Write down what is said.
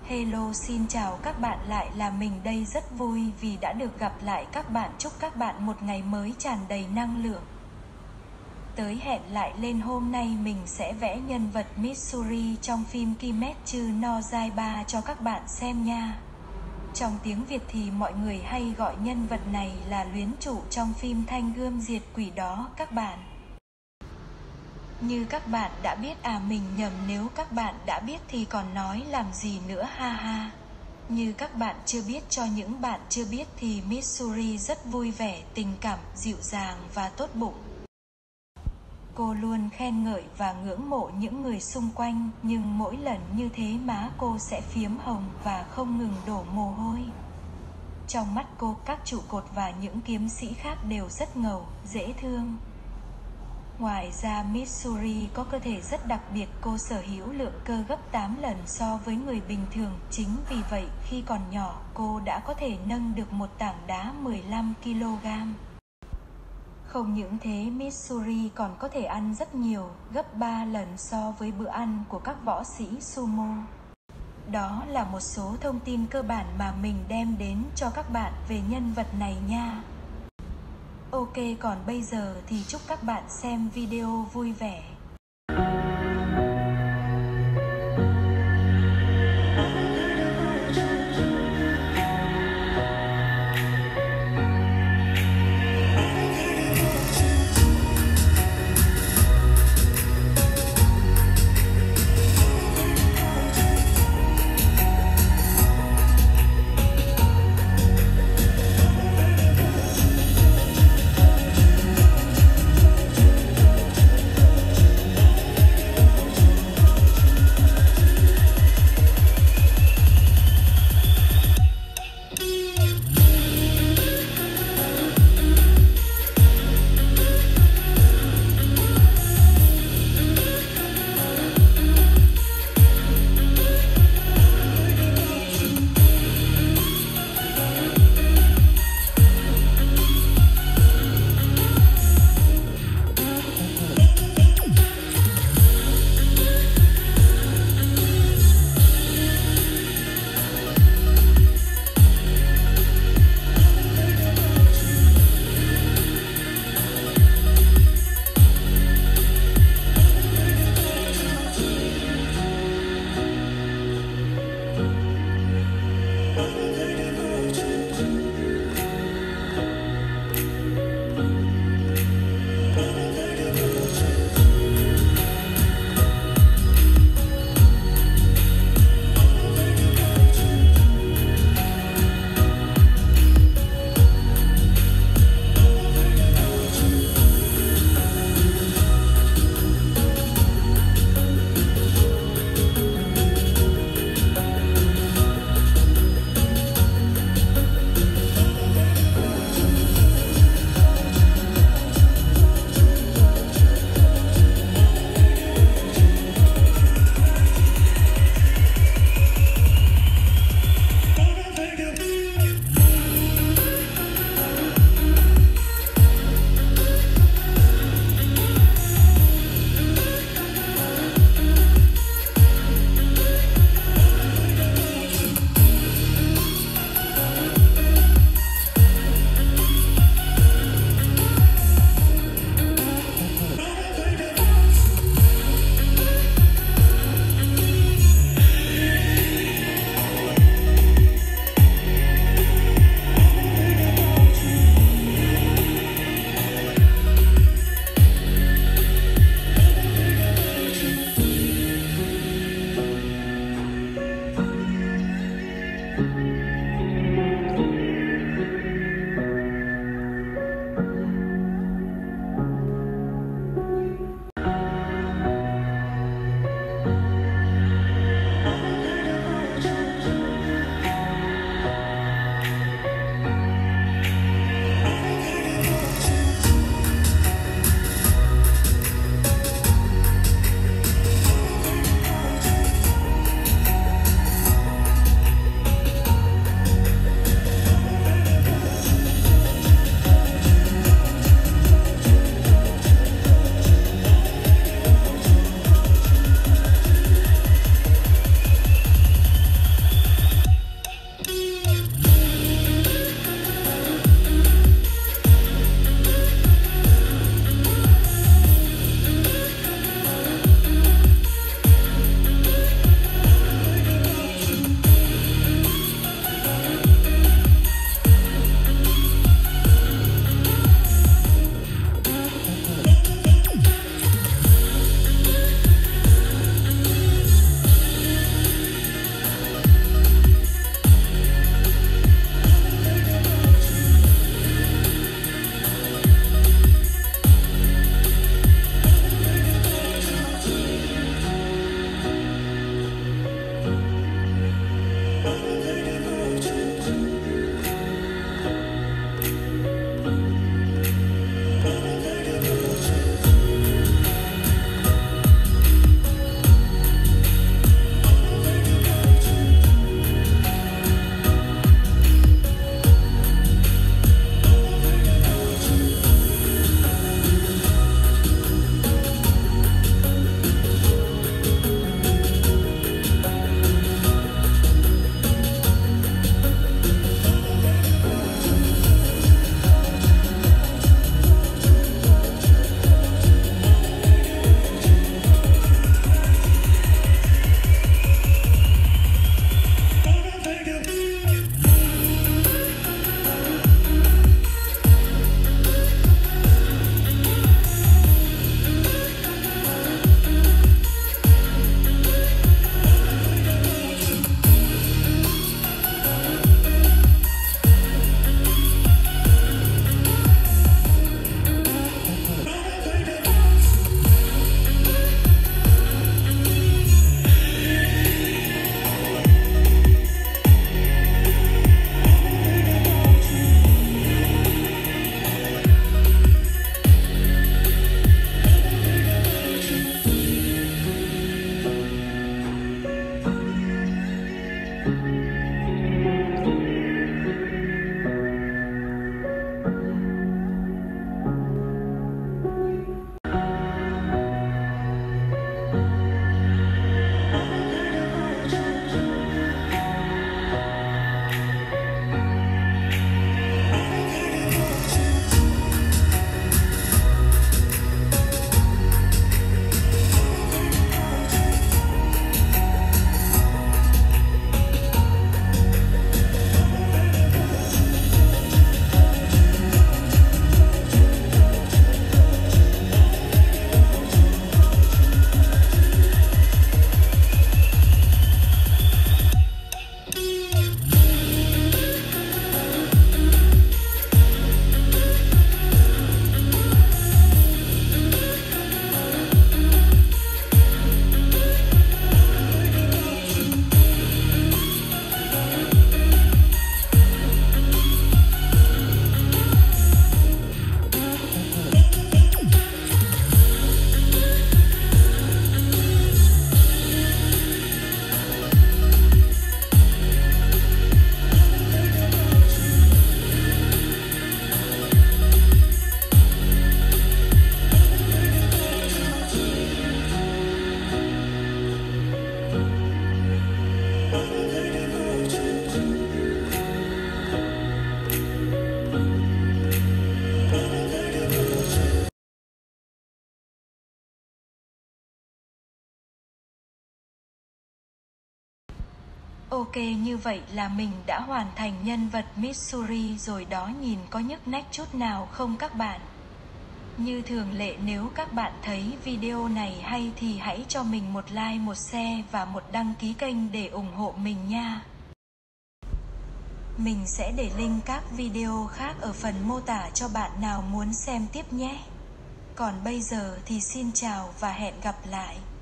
Hello, xin chào các bạn, lại là mình đây, rất vui vì đã được gặp lại các bạn. Chúc các bạn một ngày mới tràn đầy năng lượng. Tới hẹn lại lên, hôm nay mình sẽ vẽ nhân vật Missouri trong phim Kimetsu no Yaiba cho các bạn xem nha. Trong tiếng Việt thì mọi người hay gọi nhân vật này là luyến trụ trong phim Thanh Gươm Diệt Quỷ đó các bạn. Như các bạn đã biết, mình nhầm, nếu các bạn đã biết thì còn nói làm gì nữa, ha ha. Như các bạn chưa biết, cho những bạn chưa biết thì Missouri rất vui vẻ, tình cảm, dịu dàng và tốt bụng. Cô luôn khen ngợi và ngưỡng mộ những người xung quanh, nhưng mỗi lần như thế má cô sẽ phiếm hồng và không ngừng đổ mồ hôi. Trong mắt cô, các trụ cột và những kiếm sĩ khác đều rất ngầu, dễ thương. Ngoài ra, Missouri có cơ thể rất đặc biệt, cô sở hữu lượng cơ gấp 8 lần so với người bình thường. Chính vì vậy, khi còn nhỏ, cô đã có thể nâng được một tảng đá 15 kg. Không những thế, Missouri còn có thể ăn rất nhiều, gấp 3 lần so với bữa ăn của các võ sĩ sumo. Đó là một số thông tin cơ bản mà mình đem đến cho các bạn về nhân vật này nha. Ok, còn bây giờ thì chúc các bạn xem video vui vẻ. Ok, như vậy là mình đã hoàn thành nhân vật Missouri rồi đó, nhìn có nhức nách chút nào không các bạn? Như thường lệ, nếu các bạn thấy video này hay thì hãy cho mình một like, một share và một đăng ký kênh để ủng hộ mình nha. Mình sẽ để link các video khác ở phần mô tả cho bạn nào muốn xem tiếp nhé. Còn bây giờ thì xin chào và hẹn gặp lại.